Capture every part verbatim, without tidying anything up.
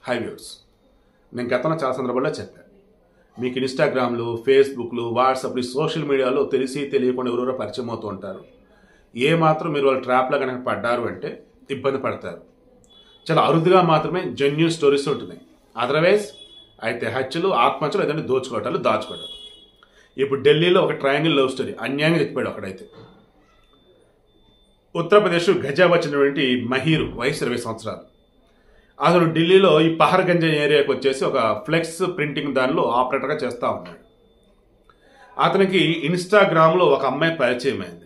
High viewers, నేను గతంలో చాలా సందర్భాల్లో చెప్పాను. మీకు ఇన్స్టాగ్రామ్లు, ఫేస్బుక్లు, వాట్సాప్లు, సోషల్ మీడియాలో తెలిసి తెలియకుండా ఎవరెవరో పరిచయం అవుతూ ఉంటారు. ఏ మాత్రం మీరు వాళ్ళ ట్రాప్లో కనుక పడ్డారు అంటే ఇబ్బంది పడతారు. చాలా అరుదుగా మాత్రమే జెన్యూన్ స్టోరీస్ ఉంటున్నాయి. అదర్వైజ్ అయితే హత్యలు, ఆత్మహత్యలు, ఏదంటే దోచుకోవటాలు, దాచుకోవటాలు. ఇప్పుడు ఢిల్లీలో ఒక ట్రయాంగిల్ లవ్ స్టోరీ అన్యాయంగా చెప్పాడు ఒకడైతే. ఉత్తరప్రదేశ్ గజాబాద్ చెందినటువంటి మహీరు, వయసు ఇరవై సంవత్సరాలు. అతను ఢిల్లీలో ఈ పహర్గంజ్ ఏరియాకి వచ్చేసి ఒక ఫ్లెక్స్ ప్రింటింగ్ దానిలో ఆపరేటర్గా చేస్తూ ఉన్నాడు. అతనికి ఇన్స్టాగ్రామ్లో ఒక అమ్మాయి పరిచయం అయింది.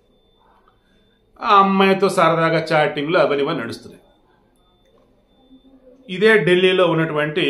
ఆ అమ్మాయితో సరదాగా చాటింగ్లు అవన్నీ నడుస్తున్నాయి. ఇదే ఢిల్లీలో ఉన్నటువంటి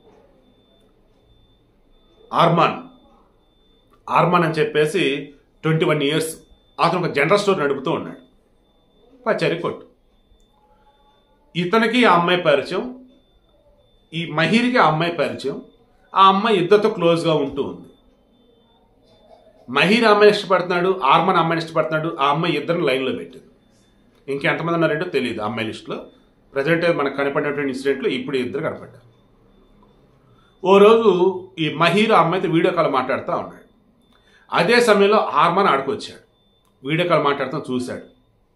ఆర్మాన్ ఆర్మాన్ అని చెప్పేసి ట్వంటీ వన్ ఇయర్స్ అతను ఒక జనరల్ స్టోర్ నడుపుతూ ఉన్నాడు. పచారి కొట్టు. ఇతనికి ఆ అమ్మాయి పరిచయం, ఈ మహీర్కి ఆ అమ్మాయి పరిచయం. ఆ అమ్మాయి ఇద్దరితో క్లోజ్గా ఉంటూ ఉంది. మహీర్ అమ్మాయిని ఇష్టపడుతున్నాడు, ఆర్మాన్ అమ్మాయిని ఇష్టపడుతున్నాడు. ఆ అమ్మాయి ఇద్దరిని లైన్లో పెట్టింది. ఇంకెంతమంది ఉన్నారంటో తెలియదు ఆ అమ్మాయి లిస్టులో. ప్రజెంట్ మనకు కనపడినటువంటి ఇన్సిడెంట్లో ఇప్పుడు ఇద్దరు కనపడ్డారు. ఓ రోజు ఈ మహీర్ ఆ అమ్మాయితో వీడియో కాల్ మాట్లాడుతూ ఉన్నాడు. అదే సమయంలో ఆర్మాన్ ఆడుకొచ్చాడు. వీడియో కాల్ మాట్లాడుతూ చూశాడు.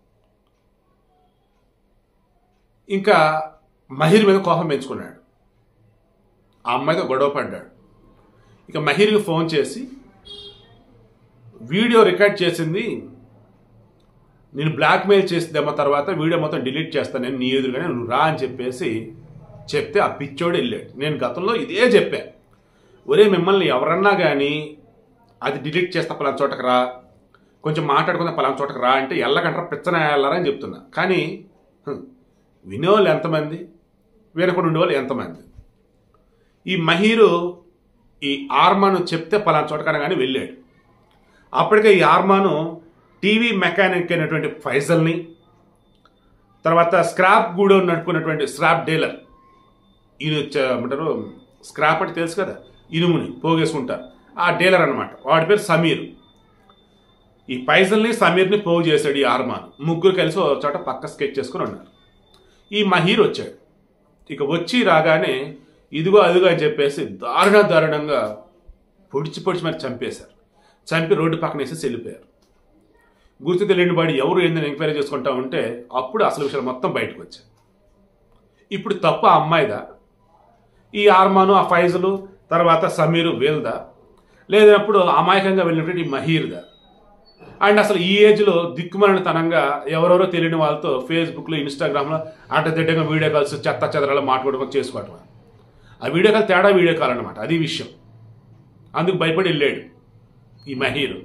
ఇంకా మహీర్ మీద కోపం పెంచుకున్నాడు. ఆ అమ్మాయితో గొడవ పడ్డాడు. ఇక మహీర్కి ఫోన్ చేసి, వీడియో రికార్డ్ చేసింది నేను బ్లాక్మెయిల్ చేసేదేమో, తర్వాత వీడియో మొత్తం డిలీట్ చేస్తాను నేను నీ ఎదురుగానే, నువ్వు రా అని చెప్పేసి చెప్తే ఆ పిచ్చోడు వెళ్ళాడు. నేను గతంలో ఇదే చెప్పాను, ఒరే మిమ్మల్ని ఎవరన్నా కానీ అది డిలీట్ చేస్తా పలానా చోటకు రా, కొంచెం మాట్లాడుకుందా పలానా చోటకు రా అంటే ఎల్లకంటారా పిచ్చన వెళ్ళారా అని చెప్తున్నా. కానీ వినేవాళ్ళు ఎంతమంది, వినకుండా ఉండేవాళ్ళు ఎంతమంది. ఈ మహీరు ఈ ఆర్మాను చెప్తే పలానా చోటకన్నా కానీ వెళ్ళాడు. అప్పటికే ఈ ఆర్మాను టీవీ మెకానిక్ అయినటువంటి ఫైజల్ని, తర్వాత స్క్రాప్ గూడో నడుపుకున్నటువంటి స్క్రాప్ డీలర్, ఈయన ఏమంటారు స్క్రాప్ అంటే తెలుసు కదా, ఇనుముని పోగేసుకుంటారు, ఆ డీలర్ అనమాట. వాడి పేరు సమీర్. ఈ ఫైజల్ని సమీర్ని పోగు చేశాడు ఈ ఆర్మాన్. ముగ్గురు కలిసి ఒక చోట పక్క స్కెచ్ చేసుకుని ఉన్నారు. ఈ మహీర్ వచ్చాడు. ఇక వచ్చి రాగానే ఇదిగో అదిగో అని చెప్పేసి దారుణ దారుణంగా పొడిచి పొడిచి మరి చంపేశారు. చంపి రోడ్డు పక్కన వేసి వెళ్ళిపోయారు. గుర్తు తెలియని వాడు ఎవరు ఏందని ఎంక్వైరీ చేసుకుంటా ఉంటే అప్పుడు అసలు విషయాలు మొత్తం బయటకు వచ్చాయి. ఇప్పుడు తప్పు ఆ అమ్మాయిదా, ఈ ఆర్మాను, ఆ ఫైజలు, తర్వాత సమీరు వీల్దా, లేదన్నప్పుడు అమాయకంగా వెళ్ళినటువంటి ఈ మహీర్దా? అండ్ అసలు ఈ ఏజ్లో దిక్కుమలని తనంగా ఎవరెవరో తెలియని వాళ్ళతో ఫేస్బుక్లో, ఇన్స్టాగ్రామ్లో అడ్డదిడ్డంగా వీడియో కాల్స్ చెత్త చెదరాలు మాట్లాడుకోవడం చేసుకోవటం. ఆ వీడియో కాల్ తేడా వీడియో కాల్ అనమాట, అది విషయం. అందుకు భయపడి వెళ్ళాడు ఈ మహీరు.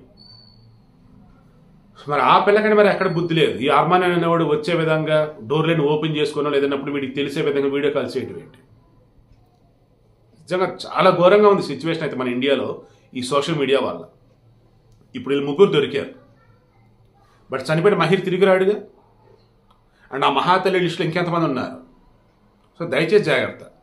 మరి ఆ పిల్లకంటే మరి ఎక్కడ బుద్ధి లేదు. ఈ ఆర్మాన్ అనేవాడు వచ్చే విధంగా డోర్లను ఓపెన్ చేసుకోనో లేదన్నప్పుడు వీడికి తెలిసే విధంగా వీడియో కాల్ చేయడం ఏంటి? నిజంగా చాలా ఘోరంగా ఉంది సిచ్యువేషన్ అయితే మన ఇండియాలో ఈ సోషల్ మీడియా వల్ల. ఇప్పుడు వీళ్ళు ముగ్గురు దొరికారు. బట్ చనిపోయిన మహీర్ తిరిగి రాడుగా. అండ్ ఆ మహాతల్లి లిస్టులో ఇంకెంతమంది ఉన్నారు. సో దయచేసి జాగ్రత్త.